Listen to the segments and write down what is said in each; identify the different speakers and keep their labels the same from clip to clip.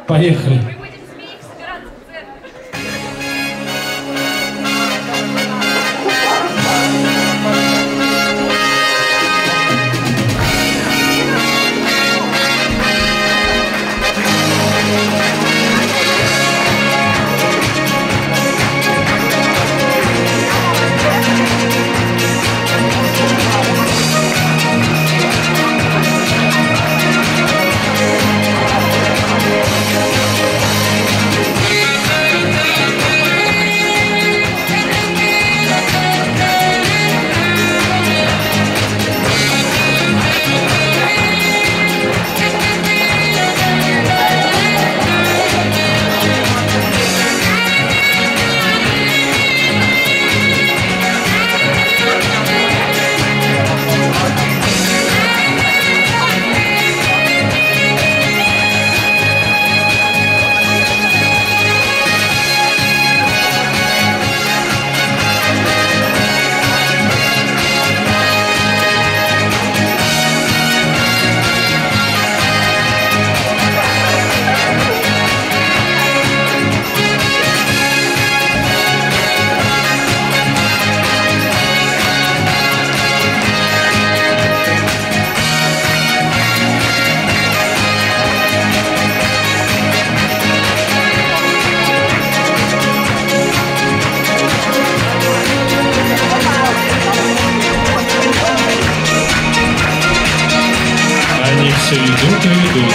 Speaker 1: Поехали. Все идут и идут.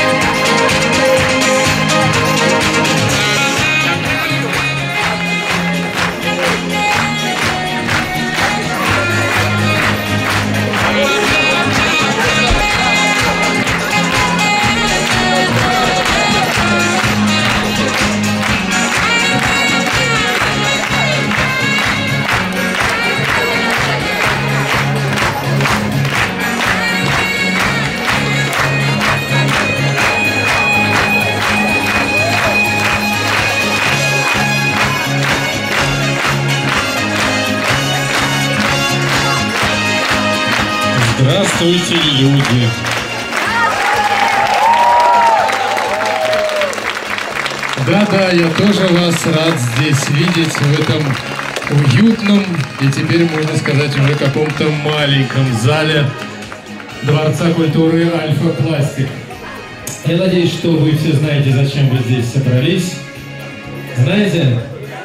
Speaker 1: Здравствуйте, люди! Да-да, я тоже вас рад здесь видеть в этом уютном и теперь, можно сказать, уже каком-то маленьком зале Дворца культуры Альфа-Пластик. Я надеюсь, что вы все знаете, зачем вы здесь собрались. Знаете?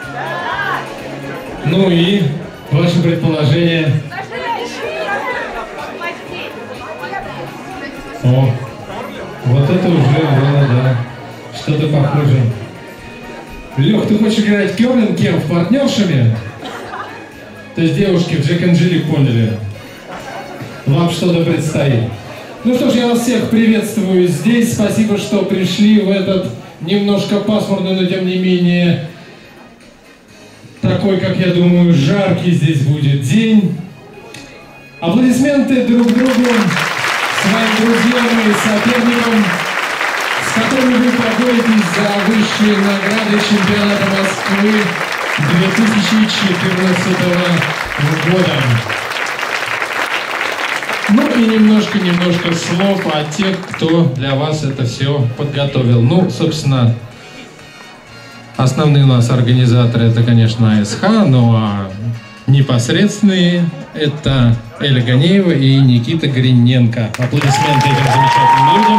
Speaker 1: Ну и ваши предположения? О, вот это уже было, да, что-то похоже. Лех, ты хочешь играть керлинг кем? В партнершами? То есть девушки в Джек и Джилли поняли. Вам что-то предстоит. Ну что ж, я вас всех приветствую здесь. Спасибо, что пришли в этот немножко пасмурный, но тем не менее такой, как я думаю, жаркий здесь будет день. Аплодисменты друг другу, своим друзьям и соперникам, с которыми вы поборетесь за высшие награды чемпионата Москвы 2014 года. Ну и немножко слов о тех, кто для вас это все подготовил. Ну, собственно, основные у нас организаторы это, конечно, АСХ, ну а непосредственные это Эля Ганеева и Никита Гриненко. Аплодисменты этим замечательным людям.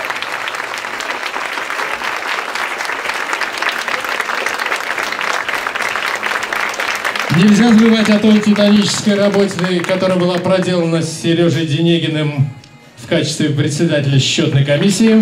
Speaker 1: Нельзя забывать о той титанической работе, которая была проделана с Сережей Денегиным в качестве председателя счетной комиссии.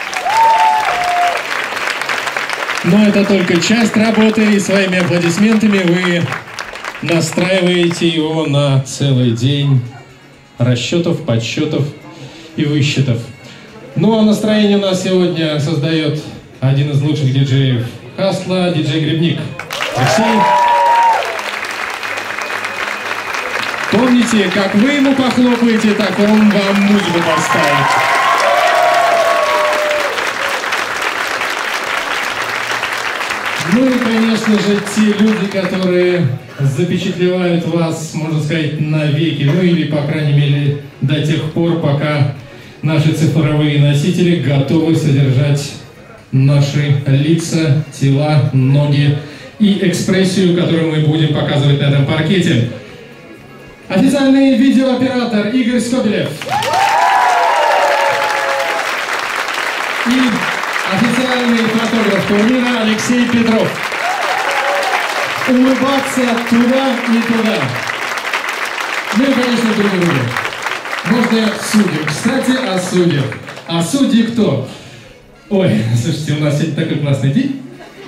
Speaker 1: Но это только часть работы, и своими аплодисментами вы настраиваете его на целый день расчетов, подсчетов и высчетов. Ну а настроение у нас сегодня создает один из лучших диджеев Хасла, диджей Грибник. Алексей. Помните, как вы ему похлопаете, так он вам музыку поставит. Ну и, конечно же, те люди, которые запечатлевают вас, можно сказать, навеки, ну или, по крайней мере, до тех пор, пока наши цифровые носители готовы содержать наши лица, тела, ноги и экспрессию, которую мы будем показывать на этом паркете. Официальный видеооператор Игорь Скобелев. И официальный фотограф турнира Алексей Петров. Улыбаться туда и туда. Ну и, конечно, друг другу. Можно судьям. Кстати, о судьях. А судьи кто? Ой, слушайте, у нас сегодня такой классный день.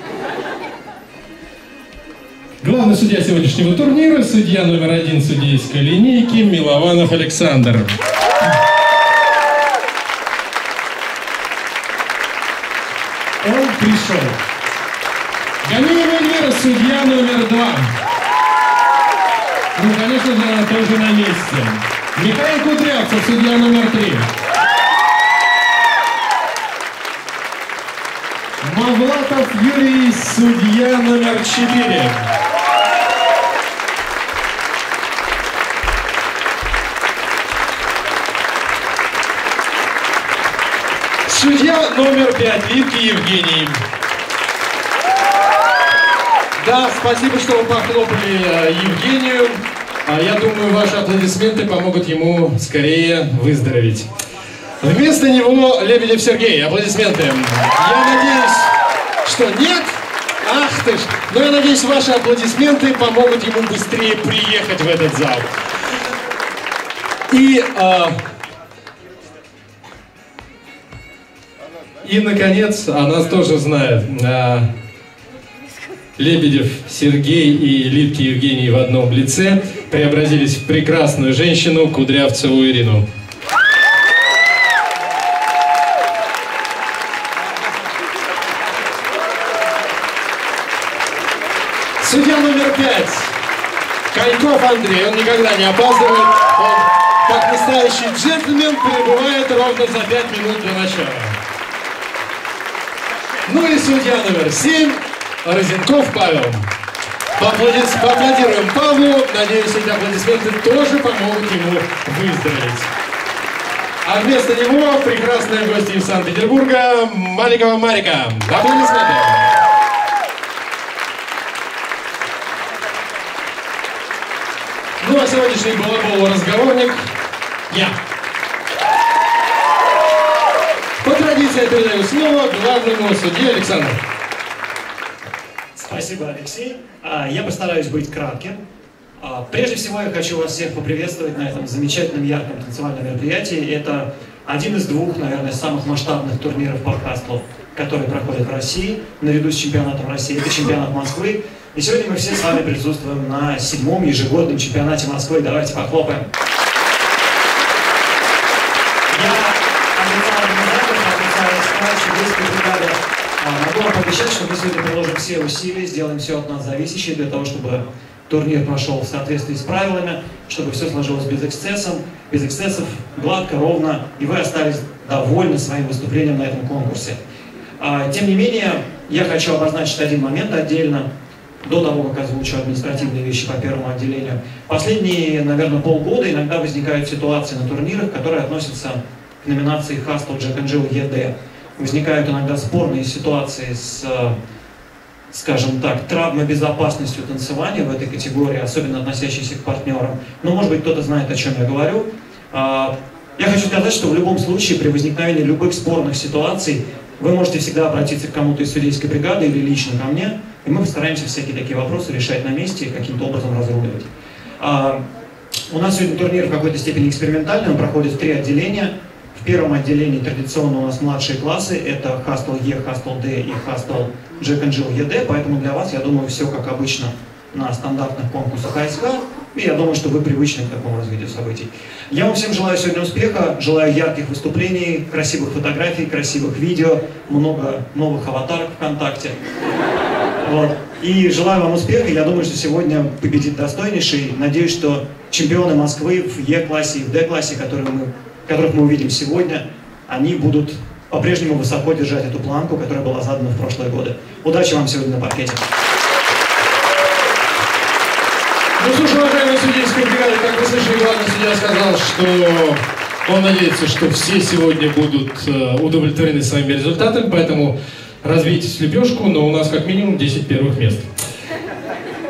Speaker 1: Главный судья сегодняшнего турнира, судья номер 1 судейской линейки Милованов Александр. Он пришел. Ганиева Эльвира, судья номер 2. Ну, конечно же, она тоже на месте. Михаил Кудрявцев, судья номер 3. Мавлатов Юрий, судья номер 4. Судья номер 5, Липкий Евгений. Да, спасибо, что вы похлопали Евгению. Я думаю, ваши аплодисменты помогут ему скорее выздороветь. Вместо него Лебедев Сергей. Аплодисменты. Я надеюсь, что нет. Ах ты ж. Но я надеюсь, ваши аплодисменты помогут ему быстрее приехать в этот зал. И наконец, о нас тоже знает. Лебедев Сергей и Липкий Евгений в одном лице преобразились в прекрасную женщину Кудрявцеву Ирину. Судья номер 5. Коньков Андрей. Он никогда не опаздывает. Он, как настоящий джентльмен, прибывает ровно за 5 минут до начала. Ну и судья номер 7. Розенков Павел. Поаплодируем Павлу. Надеюсь, эти аплодисменты тоже помогут ему выздороветь. А вместо него прекрасная гостья из Санкт-Петербурга Маликова Марика. Аплодисменты. Ну а сегодняшний балабол-разговорник я. По традиции я передаю слово главному судье Александру.
Speaker 2: Спасибо, Алексей. Я постараюсь быть кратким. Прежде всего, я хочу вас всех поприветствовать на этом замечательном, ярком танцевальном мероприятии. Это один из двух, наверное, самых масштабных турниров по хастлу, которые проходят в России, наряду с чемпионатом России. Это чемпионат Москвы. И сегодня мы все с вами присутствуем на 7-м ежегодном чемпионате Москвы. Давайте похлопаем. Могу вам пообещать, что мы сегодня приложим все усилия, сделаем все от нас зависящее для того, чтобы турнир прошел в соответствии с правилами, чтобы все сложилось без эксцессов, гладко, ровно, и вы остались довольны своим выступлением на этом конкурсе. Тем не менее, я хочу обозначить один момент отдельно, до того, как озвучу административные вещи по первому отделению. Последние, наверное, полгода иногда возникают ситуации на турнирах, которые относятся к номинации Hustle Jack and Jill ED. Возникают иногда спорные ситуации с, скажем так, травмобезопасностью танцевания в этой категории, особенно относящейся к партнерам. Но, может быть, кто-то знает, о чем я говорю. Я хочу сказать, что в любом случае, при возникновении любых спорных ситуаций, вы можете всегда обратиться к кому-то из судейской бригады или лично ко мне, и мы постараемся всякие такие вопросы решать на месте и каким-то образом разруливать. У нас сегодня турнир в какой-то степени экспериментальный, он проходит в 3 отделения. В первом отделении традиционно у нас младшие классы, это Hustle E, Hustle D и Hustle Jack and Jill ED, поэтому для вас, я думаю, все как обычно на стандартных конкурсах АСК, и я думаю, что вы привычны к такому развитию событий. Я вам всем желаю сегодня успеха, желаю ярких выступлений, красивых фотографий, красивых видео, много новых аватарок ВКонтакте. Вот. И желаю вам успеха, я думаю, что сегодня победит достойнейший. Надеюсь, что чемпионы Москвы в Е-классе и в Д-классе, которых мы увидим сегодня, они будут по-прежнему высоко держать эту планку, которая была задана в прошлые годы. Удачи вам сегодня на паркете.
Speaker 1: Ну что ж, уважаемые судейские бригады, как вы слышали, главный судья сказал, что он надеется, что все сегодня будут удовлетворены своими результатами, поэтому развить лепешку, но у нас как минимум 10 первых мест.